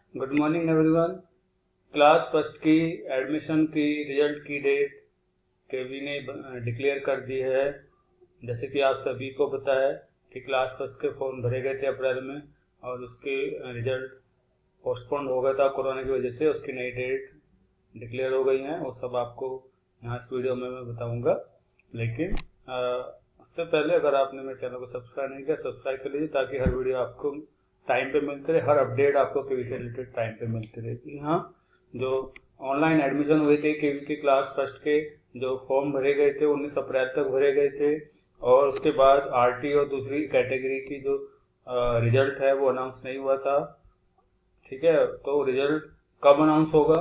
Good morning everyone. Class first की admission की result की डेट केवी ने डिक्लेयर कर दी है। जैसे कि आप सभी को पता है कि क्लास फर्स्ट के फॉर्म भरे गए थे अप्रैल में और उसके रिजल्ट पोस्टपोन हो गया था कोरोना की वजह से। उसकी नई डेट डिक्लेयर हो गई हैं और सब आपको यहाँ इस वीडियो में मैं बताऊँगा। लेकिन उससे पहले अगर आपने मेरे चैनल को सब्सक्राइब नहीं किया, सब्सक्राइब कर लीजिए ताकि हर वीडियो आपको टाइम पे मिलते रहे, हर अपडेट आपको केवी से रिलेटेड टाइम पे मिलती रहेगी। हाँ, जो ऑनलाइन एडमिशन हुए थे केवी के क्लास फर्स्ट के जो फॉर्म भरे गए थे 19 अप्रैल तक भरे गए थे और उसके बाद आरटी और दूसरी कैटेगरी की जो रिजल्ट है वो अनाउंस नहीं हुआ था। ठीक है, तो रिजल्ट कब अनाउंस होगा,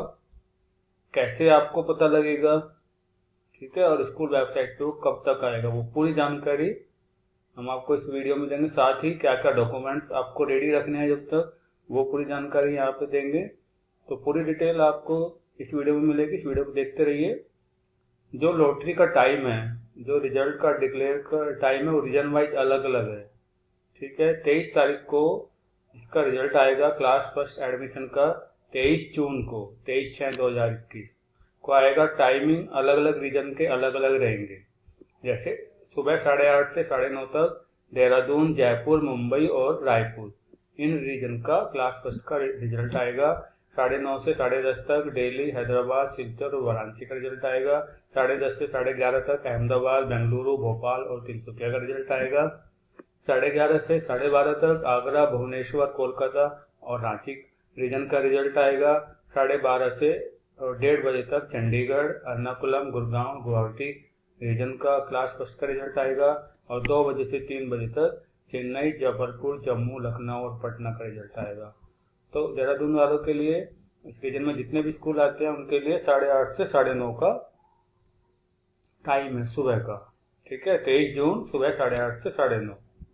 कैसे आपको पता लगेगा, ठीक है, और स्कूल वेबसाइट पे वो कब तक आएगा, वो पूरी जानकारी हम आपको इस वीडियो में देंगे। साथ ही क्या क्या डॉक्यूमेंट्स आपको रेडी रखने हैं जब तक, वो पूरी जानकारी यहाँ पे देंगे। तो पूरी डिटेल आपको इस वीडियो में मिलेगी, इस वीडियो को देखते रहिए। जो लॉटरी का टाइम है, जो रिजल्ट का डिक्लेयर का टाइम है, वो रीजन वाइज अलग अलग है। ठीक है, 23 तारीख को इसका रिजल्ट आएगा क्लास फर्स्ट एडमिशन का। 23 जून को, 23/6/2021 को आएगा। टाइमिंग अलग अलग रीजन के अलग अलग रहेंगे। जैसे सुबह 8:30 से 9:30 तक देहरादून, जयपुर, मुंबई और रायपुर, इन रीजन का क्लास फर्स्ट का रिजल्ट आएगा। 9:30 से 10:30 तक दिल्ली, हैदराबाद, सिलचर और वाराणसी का रिजल्ट आएगा। 10:30 से 11:30 तक अहमदाबाद, बेंगलुरु, भोपाल और तिनसुकिया का रिजल्ट आएगा। 11:30 से 12:30 तक आगरा, भुवनेश्वर, कोलकाता और रांची रीजन का रिजल्ट आएगा। 12:30 से 1:30 बजे तक चंडीगढ़, एर्नाकुलम, गुड़गांव, गुवाहाटी रीजन का क्लास फर्स्ट का रिजल्ट आएगा। और 2 बजे से 3 बजे तक चेन्नई, जबलपुर, जम्मू, लखनऊ और पटना का रिजल्ट आएगा। तो देहरादून वालों के लिए इस रीजन में जितने भी स्कूल आते हैं उनके लिए 8:30 से 9:30 का टाइम है सुबह का। ठीक है, 23 जून सुबह 8:30 से 9:30।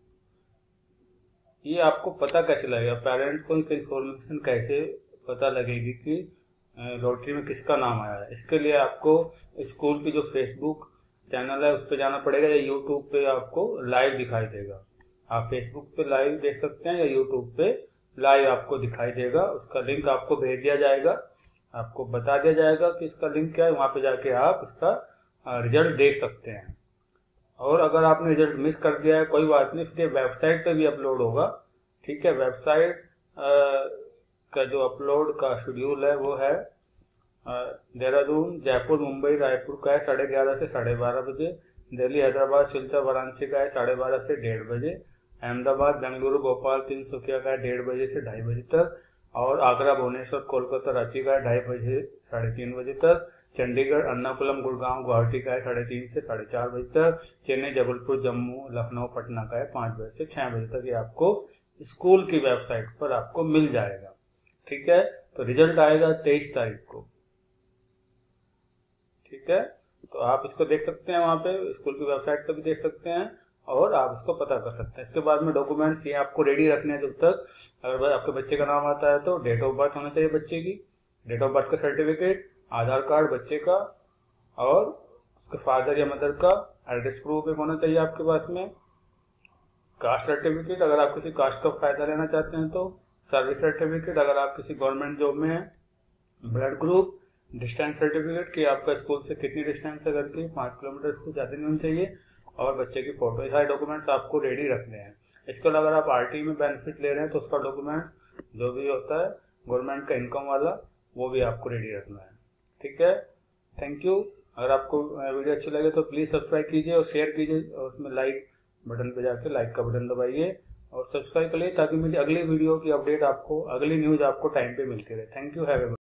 ये आपको पता कैसे लगेगा, पेरेंट्स को इन्फॉर्मेशन कैसे पता लगेगी कि लॉटरी में किसका नाम आया है? इसके लिए आपको स्कूल की जो फेसबुक चैनल है उस पर जाना पड़ेगा या यूट्यूब पे आपको लाइव दिखाई देगा। आप फेसबुक पे लाइव देख सकते हैं या यूट्यूब पे लाइव आपको दिखाई देगा। उसका लिंक आपको भेज दिया जाएगा, आपको बता दिया जाएगा कि इसका लिंक क्या है। वहां पे जाके आप इसका रिजल्ट देख सकते हैं। और अगर आपने रिजल्ट मिस कर दिया है कोई बात नहीं, फिर वेबसाइट पे भी अपलोड होगा। ठीक है, वेबसाइट का जो अपलोड का शेड्यूल है वो है देहरादून, जयपुर, मुंबई, रायपुर का है 11:30 से 12:30 बजे। दिल्ली, हैदराबाद, सिलचर, वाराणसी का है 12:30 से 1:30 बजे। अहमदाबाद, बेंगलुरु, भोपाल, तिनसुकिया का है 1:30 बजे से 2:30 बजे तक। और आगरा, भुवनेश्वर, कोलकाता, रांची का है 2:30 बजे से 3:30 बजे तक। चंडीगढ़, एर्नाकुलम, गुड़गांव, गुवाहाटी का है 3:30 से 4:30 बजे तक। चेन्नई, जबलपुर, जम्मू, लखनऊ, पटना का है 5 बजे से 6 बजे तक। ये आपको स्कूल की वेबसाइट पर आपको मिल जाएगा। ठीक है, तो रिजल्ट आएगा 23 तारीख को। ठीक है, तो आप इसको देख सकते हैं, वहां पे स्कूल की वेबसाइट पर भी देख सकते हैं और आप इसको पता कर सकते हैं। इसके बाद में डॉक्यूमेंट्स ये आपको रेडी रखने हैं जब तक। अगर आपके बच्चे का नाम आता है तो डेट ऑफ बर्थ होना चाहिए बच्चे की, डेट ऑफ बर्थ का सर्टिफिकेट, आधार कार्ड बच्चे का और उसके फादर या मदर का एड्रेस प्रूफ एक होना चाहिए आपके पास में। कास्ट सर्टिफिकेट अगर आप किसी कास्ट का फायदा लेना चाहते हैं तो, सर्विस सर्टिफिकेट अगर आप किसी गवर्नमेंट जॉब में हैं, ब्लड ग्रुप, डिस्टेंस सर्टिफिकेट कि आपका स्कूल से कितनी डिस्टेंस है घर की, 5 किलोमीटर से ज़्यादा नहीं होनी चाहिए, और बच्चे की फोटो। ये सारे डॉक्यूमेंट्स आपको रेडी रखने हैं। इसके अलावा अगर आप आरटी में बेनिफिट ले रहे हैं तो उसका डॉक्यूमेंट जो भी होता है गवर्नमेंट का इनकम वाला, वो भी आपको रेडी रखना है। ठीक है, थैंक यू। अगर आपको वीडियो अच्छी लगे तो प्लीज़ सब्सक्राइब कीजिए और शेयर कीजिए और उसमें लाइक बटन पे जाके लाइक का बटन दबाइए और सब्सक्राइब कर लीजिए ताकि मेरी अगली वीडियो की अपडेट आपको, अगली न्यूज़ आपको टाइम पे मिलती रहे। Thank you, have a